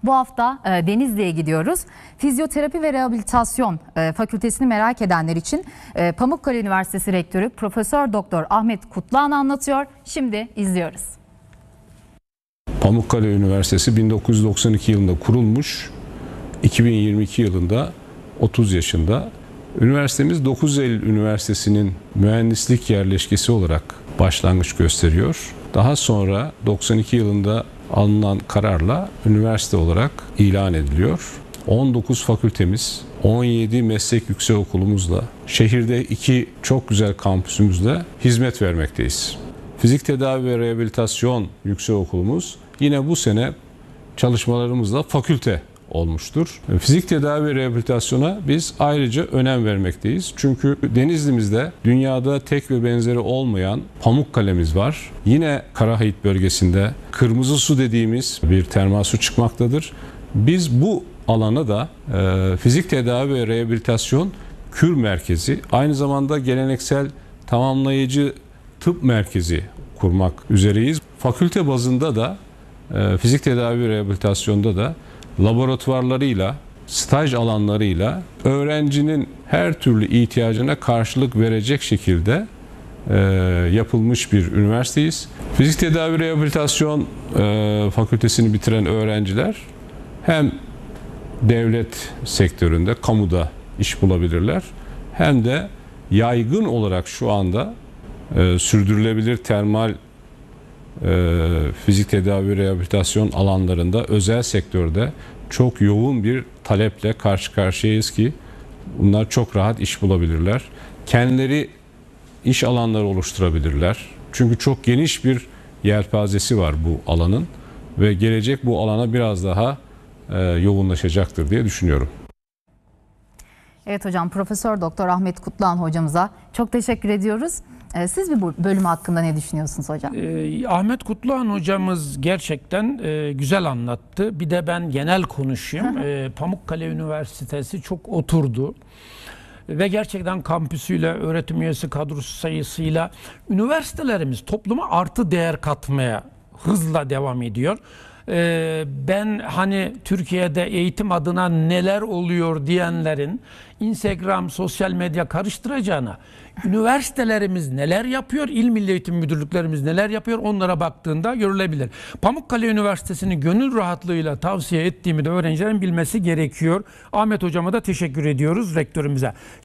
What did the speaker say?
Bu hafta Denizli'ye gidiyoruz. Fizyoterapi ve Rehabilitasyon Fakültesini merak edenler için Pamukkale Üniversitesi Rektörü Profesör Doktor Ahmet Kutluhan anlatıyor. Şimdi izliyoruz. Pamukkale Üniversitesi 1992 yılında kurulmuş, 2022 yılında 30 yaşında. Üniversitemiz 9 Eylül Üniversitesi'nin mühendislik yerleşkesi olarak başlangıç gösteriyor. Daha sonra 92 yılında alınan kararla üniversite olarak ilan ediliyor. 19 fakültemiz, 17 meslek yüksekokulumuzla, şehirde 2 çok güzel kampüsümüzle hizmet vermekteyiz. Fizik Tedavi ve Rehabilitasyon Yüksekokulumuz yine bu sene çalışmalarımızla fakülte olmuştur. Fizik tedavi ve rehabilitasyona biz ayrıca önem vermekteyiz. Çünkü Denizli'mizde dünyada tek ve benzeri olmayan Pamukkale'miz var. Yine Karahayit bölgesinde Kırmızı Su dediğimiz bir termal su çıkmaktadır. Biz bu alana da fizik tedavi ve rehabilitasyon kür merkezi, aynı zamanda geleneksel tamamlayıcı tıp merkezi kurmak üzereyiz. Fakülte bazında da fizik tedavi ve rehabilitasyonda da laboratuvarlarıyla, staj alanlarıyla öğrencinin her türlü ihtiyacına karşılık verecek şekilde yapılmış bir üniversiteyiz. Fizik tedavi rehabilitasyon fakültesini bitiren öğrenciler hem devlet sektöründe, kamuda iş bulabilirler, hem de yaygın olarak şu anda sürdürülebilir termal fizik tedavi ve rehabilitasyon alanlarında özel sektörde çok yoğun bir taleple karşı karşıyayız ki bunlar çok rahat iş bulabilirler. Kendileri iş alanları oluşturabilirler. Çünkü çok geniş bir yelpazesi var bu alanın ve gelecek bu alana biraz daha yoğunlaşacaktır diye düşünüyorum. Evet hocam, Profesör Doktor Ahmet Kutluhan hocamıza çok teşekkür ediyoruz. Siz bir bölüm hakkında ne düşünüyorsunuz hocam? Ahmet Kutluhan hocamız gerçekten güzel anlattı. Bir de ben genel konuşayım. Pamukkale Üniversitesi çok oturdu. Ve gerçekten kampüsüyle, öğretim üyesi kadrosu sayısıyla üniversitelerimiz topluma artı değer katmaya hızla devam ediyor. Ben hani Türkiye'de eğitim adına neler oluyor diyenlerin Instagram, sosyal medya karıştıracağına üniversitelerimiz neler yapıyor, İl Milli Eğitim Müdürlüklerimiz neler yapıyor onlara baktığında görülebilir. Pamukkale Üniversitesi'ni gönül rahatlığıyla tavsiye ettiğimi de öğrencilerin bilmesi gerekiyor. Ahmet hocama da teşekkür ediyoruz, rektörümüze.